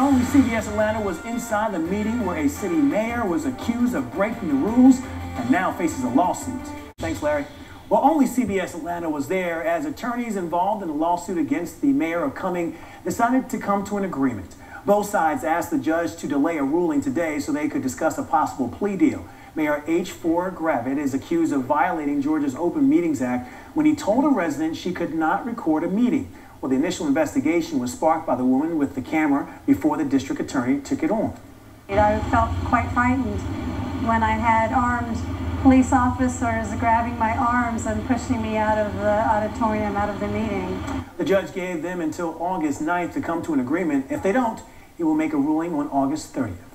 Only CBS Atlanta was inside the meeting where a city mayor was accused of breaking the rules and now faces a lawsuit. Thanks, Larry. Well, only CBS Atlanta was there as attorneys involved in a lawsuit against the mayor of Cumming decided to come to an agreement. Both sides asked the judge to delay a ruling today so they could discuss a possible plea deal. Mayor H for Gravitt is accused of violating Georgia's Open Meetings Act when he told a resident she could not record a meeting. Well, the initial investigation was sparked by the woman with the camera before the district attorney took it on. I felt quite frightened when I had armed police officers grabbing my arms and pushing me out of the auditorium, out of the meeting. The judge gave them until August 9th to come to an agreement. If they don't, he will make a ruling on August 30th.